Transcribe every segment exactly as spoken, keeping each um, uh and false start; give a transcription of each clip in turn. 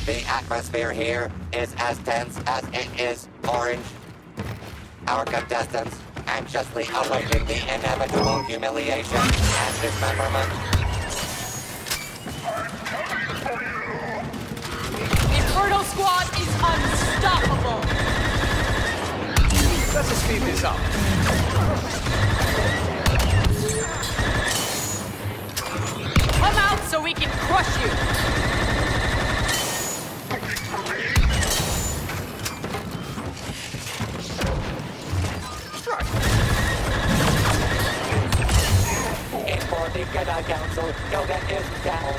The atmosphere here is as tense as it is orange. Our contestants anxiously awaiting the inevitable humiliation and dismemberment. The Inferno Squad is unstoppable! Let's just speed this up. Come out so we can crush you! In for the Jedi Council, Yoda is down.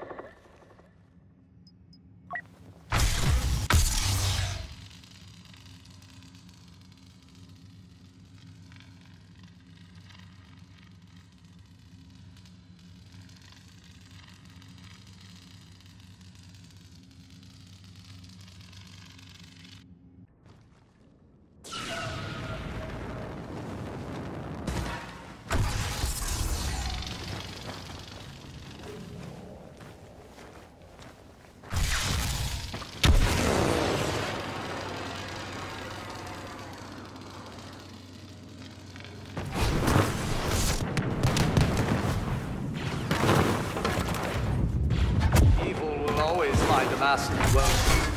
The master won't.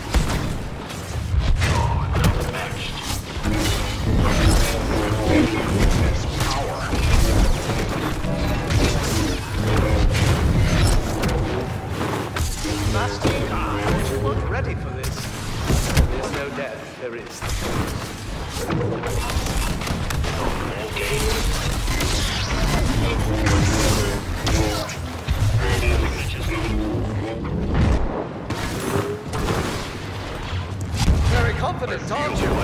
Master, you weren't ready for this. There's no death. There is. Very confident, aren't you?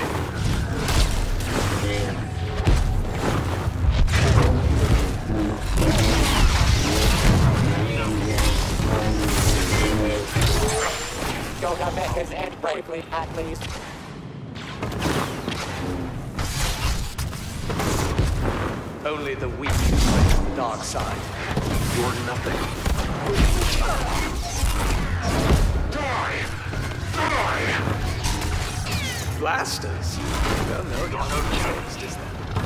Yoda met his end bravely, at least. Only the weak fight the dark side. You're nothing. Die! Die! Blasters? Well, no, no, no taste, is there?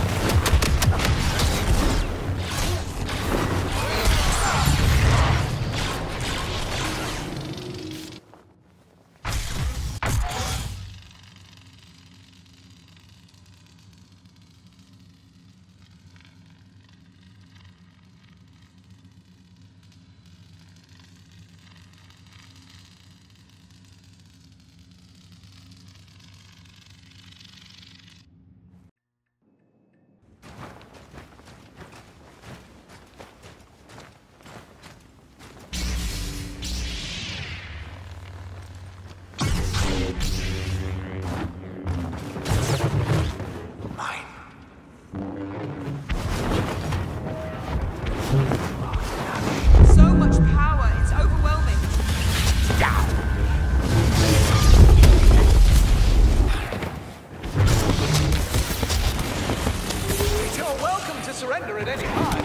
Surrender at any time.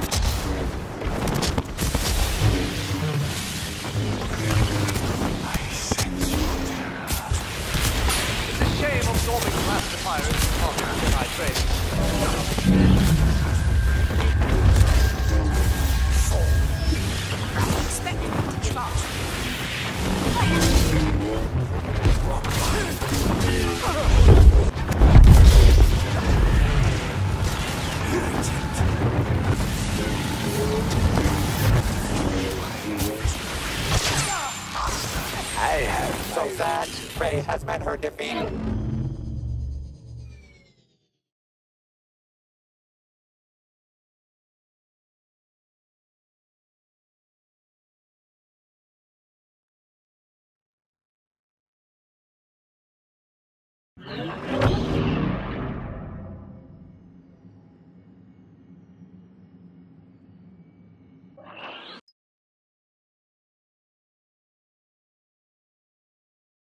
I sense your terror. It's a shame absorbing the Master Pirate is part of the Jedi training. Expecting them to give up. I have so sad. Rey has met her defeat.